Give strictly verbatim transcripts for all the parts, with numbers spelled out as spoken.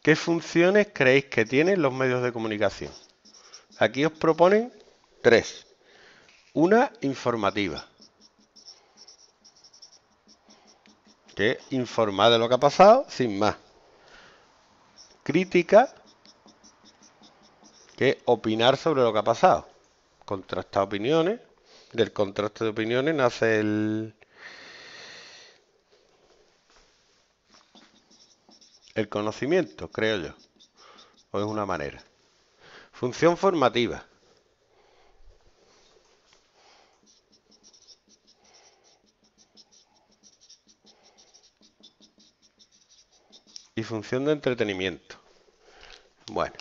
¿Qué funciones creéis que tienen los medios de comunicación? Aquí os proponen tres. Una informativa, que es informar de lo que ha pasado sin más. Crítica, que es opinar sobre lo que ha pasado. Contrastar opiniones. Del contraste de opiniones nace el, el conocimiento, creo yo. O es una manera. Función formativa. Y función de entretenimiento. Bueno.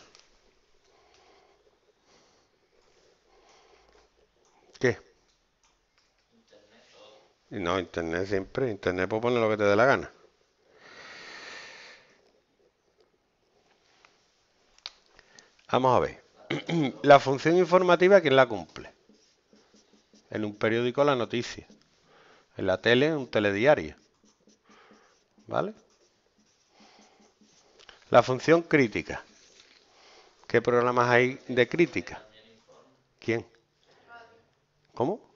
¿Qué? No, internet siempre. Internet puede poner lo que te dé la gana. Vamos a ver. La función informativa, ¿quién la cumple? En un periódico la noticia. En la tele, un telediario. ¿Vale? La función crítica. ¿Qué programas hay de crítica? ¿Quién? ¿Cómo?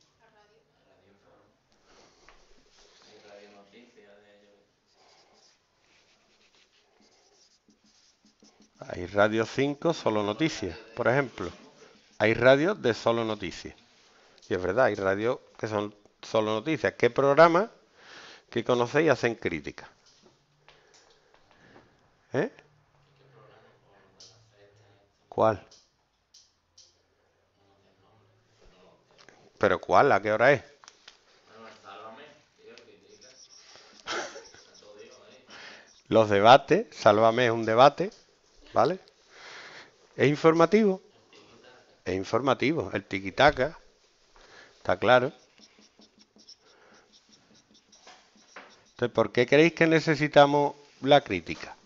Hay Radio cinco, solo noticias, por ejemplo. Hay radios de solo noticias. Y es verdad, hay radios que son solo noticias. ¿Qué programas que conocéis hacen crítica? ¿Eh? ¿Cuál? ¿Pero cuál? ¿A qué hora es? Los debates. Sálvame es un debate, ¿vale? ¿Es informativo? Es informativo. El tiquitaca, está claro. Entonces, ¿por qué creéis que necesitamos la crítica?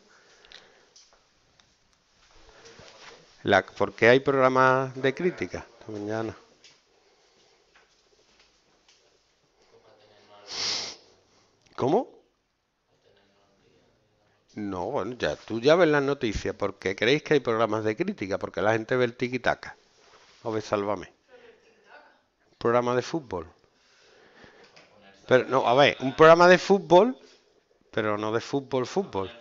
La, ¿Por qué hay programas de crítica? Esta mañana. ¿Cómo? No, bueno, ya tú ya ves las noticias. ¿Por qué creéis que hay programas de crítica? Porque la gente ve el tiquitaca. O ve Sálvame. Programa de fútbol. Pero no, a ver, un programa de fútbol, pero no de fútbol, fútbol.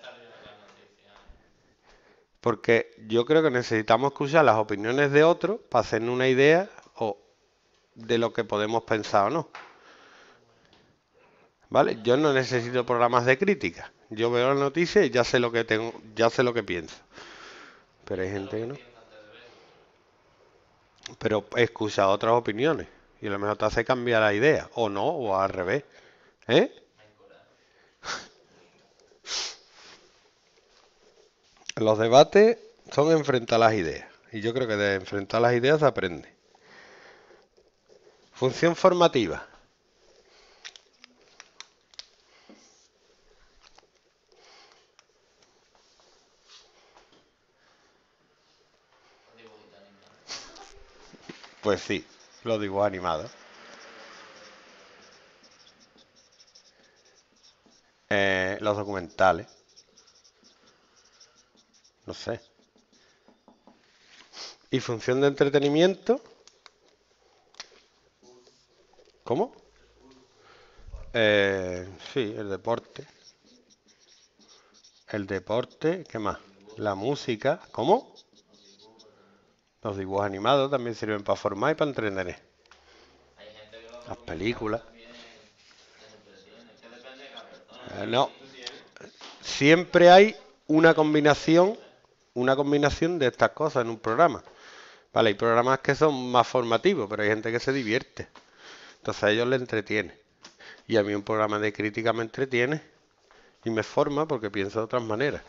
Porque yo creo que necesitamos escuchar las opiniones de otros para hacernos una idea o de lo que podemos pensar o no. ¿Vale? Yo no necesito programas de crítica. Yo veo la noticia y ya sé lo que tengo, ya sé lo que pienso. Pero hay gente que no. Pero escucha otras opiniones y a lo mejor te hace cambiar la idea, o no, o al revés. ¿Eh? Los debates son enfrentar las ideas. Y yo creo que de enfrentar las ideas se aprende. Función formativa. Pues sí, los dibujos animados. Eh, los documentales. No sé. Y función de entretenimiento. ¿Cómo? Eh, sí, el deporte. El deporte, ¿qué más? La música. ¿Cómo? Los dibujos animados también sirven para formar y para entretener. Las películas. Eh, no, siempre hay una combinación, una combinación de estas cosas en un programa. Vale, hay programas que son más formativos, pero hay gente que se divierte. Entonces a ellos les entretiene. Y a mí un programa de crítica me entretiene y me forma porque pienso de otras maneras.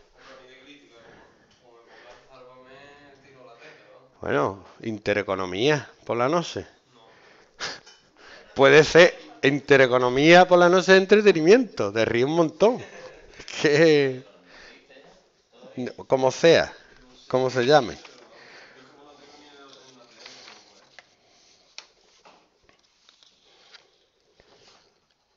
Bueno, intereconomía por la noche. Puede ser intereconomía por la noche de entretenimiento. Te ríes un montón. Que como sea, como se llame.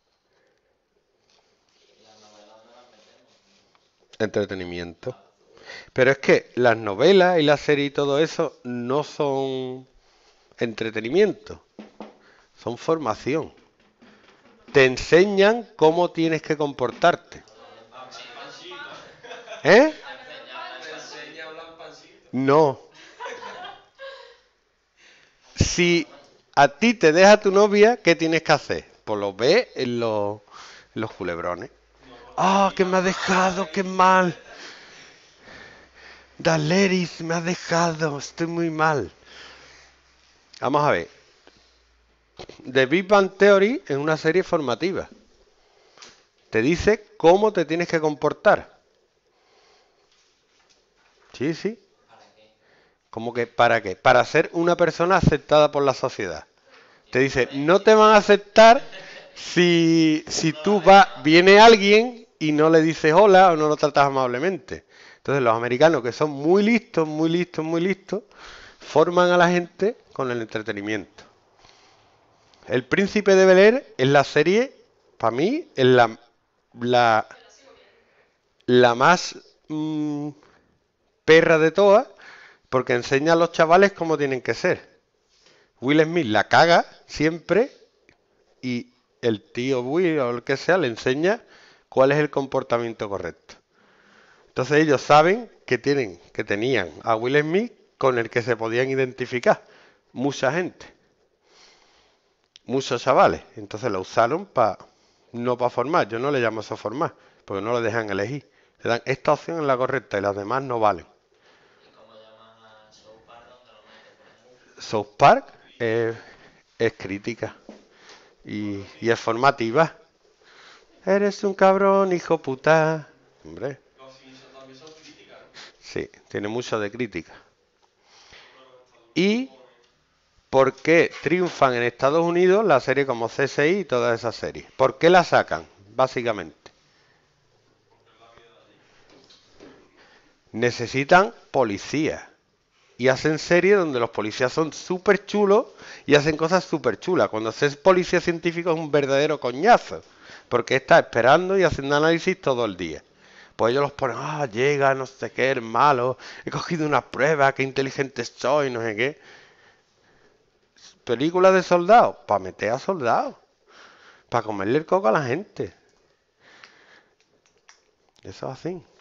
Entretenimiento. Pero es que las novelas y las series y todo eso no son entretenimiento, son formación. Te enseñan cómo tienes que comportarte. ¿Eh? No. Si a ti te deja tu novia, ¿qué tienes que hacer? Pues lo ves en los, en los culebrones. ¡Ah, que me ha dejado! ¡Qué mal! Daleris, me ha dejado. Estoy muy mal. Vamos a ver. The Big Bang Theory es una serie formativa. Te dice cómo te tienes que comportar. Sí, sí. ¿Cómo que para qué? Para ser una persona aceptada por la sociedad. Te dice, no te van a aceptar si, si tú vas, viene alguien y no le dices hola o no lo tratas amablemente. Entonces los americanos, que son muy listos, muy listos, muy listos, forman a la gente con el entretenimiento. El Príncipe de Bel-Air es la serie, para mí, es la, la, la más mmm, perra de todas, porque enseña a los chavales cómo tienen que ser. Will Smith la caga siempre y el tío Will o el que sea le enseña cuál es el comportamiento correcto. Entonces ellos saben que tienen, que tenían a Will Smith con el que se podían identificar mucha gente, muchos chavales. Entonces lo usaron para no para formar. Yo no le llamo eso formar, porque no lo dejan elegir. Le dan esta opción es la correcta y las demás no valen. South Park eh, es crítica y, y es formativa. Eres un cabrón, hijo puta. Hombre. Sí, tiene mucho de crítica. ¿Y por qué triunfan en Estados Unidos las series como C S I y todas esas series? ¿Por qué las sacan? Básicamente. Necesitan policías. Y hacen series donde los policías son súper chulos y hacen cosas súper chulas. Cuando haces policía científico es un verdadero coñazo. Porque está esperando y haciendo análisis todo el día. Pues ellos los ponen, ah, llega, no sé qué, es malo, he cogido una prueba, qué inteligente soy, no sé qué. Películas de soldados, para meter a soldados, para comerle el coco a la gente. Eso es así.